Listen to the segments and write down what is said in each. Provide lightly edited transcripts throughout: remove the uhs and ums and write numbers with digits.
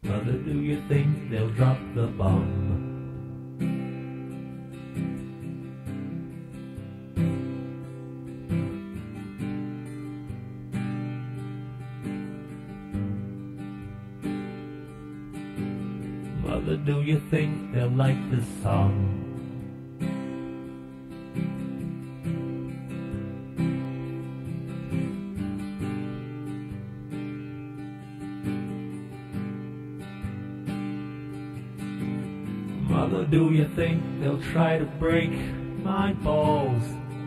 Mother, do you think they'll drop the bomb? Mother, do you think they'll like this song? Mother, do you think they'll try to break my balls?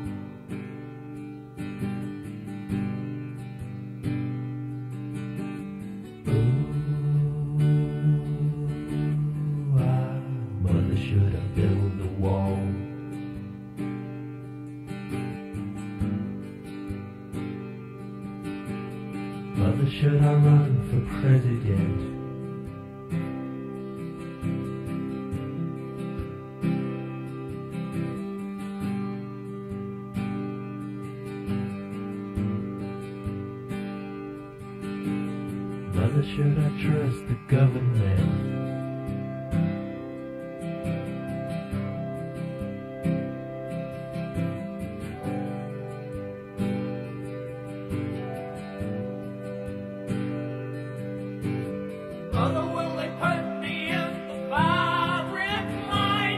Mother, should I build a wall? Mother, should I run for president? Mother, should I trust the government? Mother, will they put me in the firing line?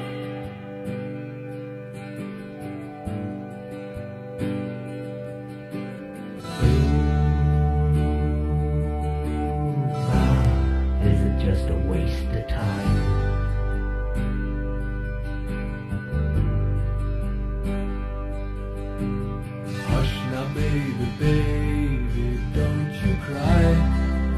Is it just a waste of time? Hush now, baby, baby, don't you cry.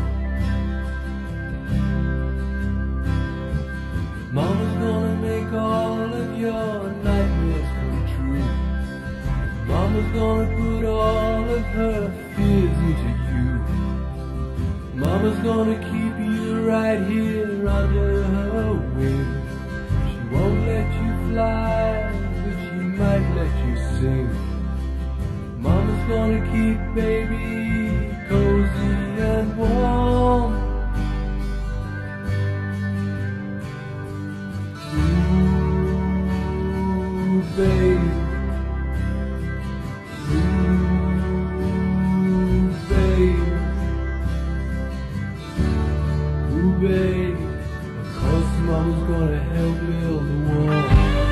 Mama's gonna make all of your nightmares come true. Mama's gonna put all of her fears into you. Mama's gonna keep you right here under her wing. She won't let you fly, but she might let you sing. Mama's gonna keep baby cozy and warm. Babe, babe, of course Mama's gonna help build the wall.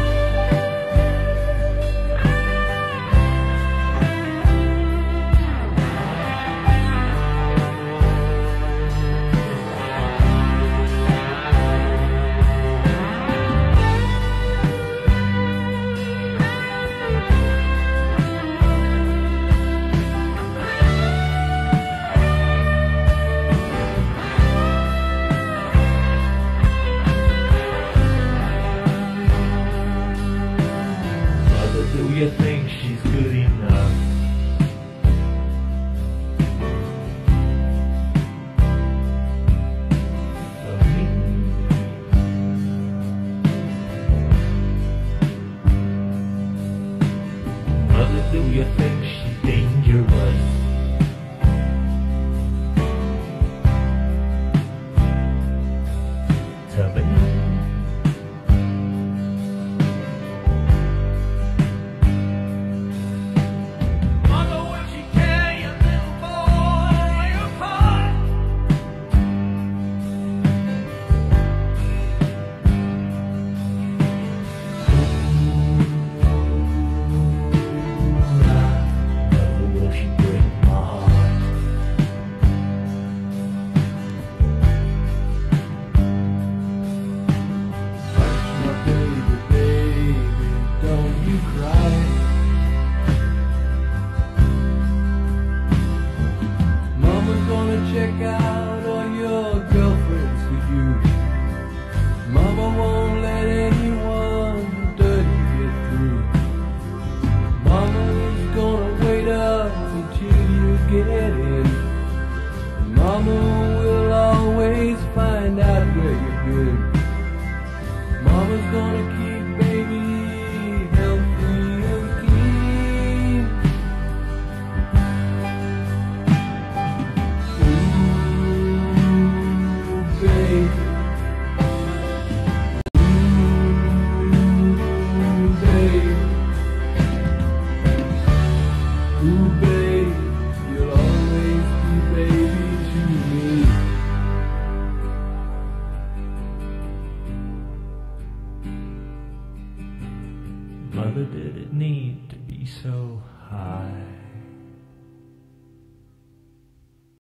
Do you think she's good enough? For me? Mother, do you think she's dangerous? To me? Check out all your girlfriends for you. Mama won't let anyone dirty get through. Mama's gonna wait up until you get in. Mama will always find out where you've been. Mama's gonna keep baby healthy and clean. Babe, Mother, did it need to be so high?